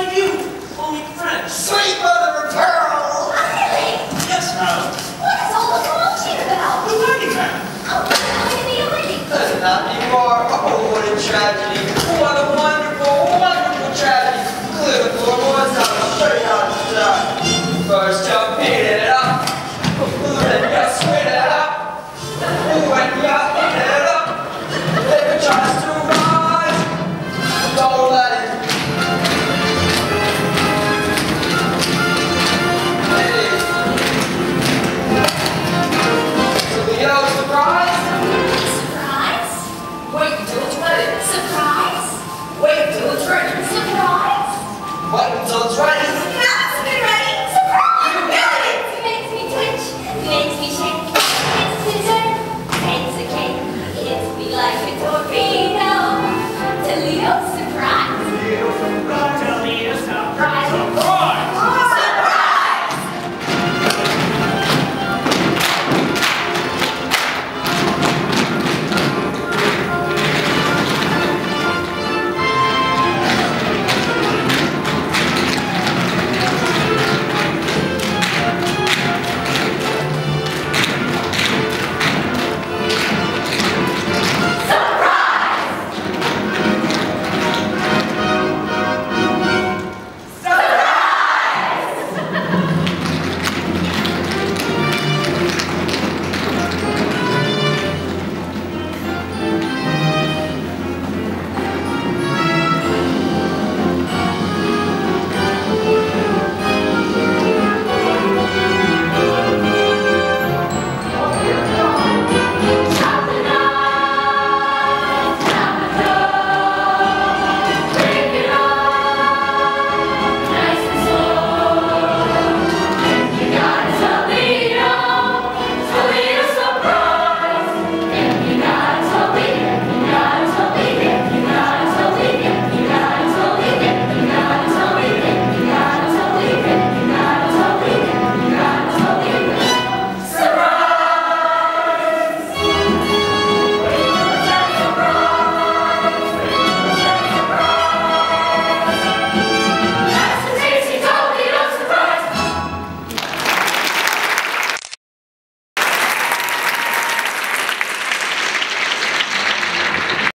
like you will meet friends. Sweet mother of pearl! Really? Yes, Harold. What is all the commotion about? The wedding man. Oh, how can be a wedding? Not anymore. Oh, what a tragedy. What a wonderful, wonderful tragedy. Clear the floor, boys. I'll show you how to start. First, jump, hit it up. Then you spit it up. When you hit it up, if it tries to rise, don't let it. Toledo Surprise. Surprise? Wait until it's ready. Surprise? Wait until it's ready. Surprise? Wait until it's ready.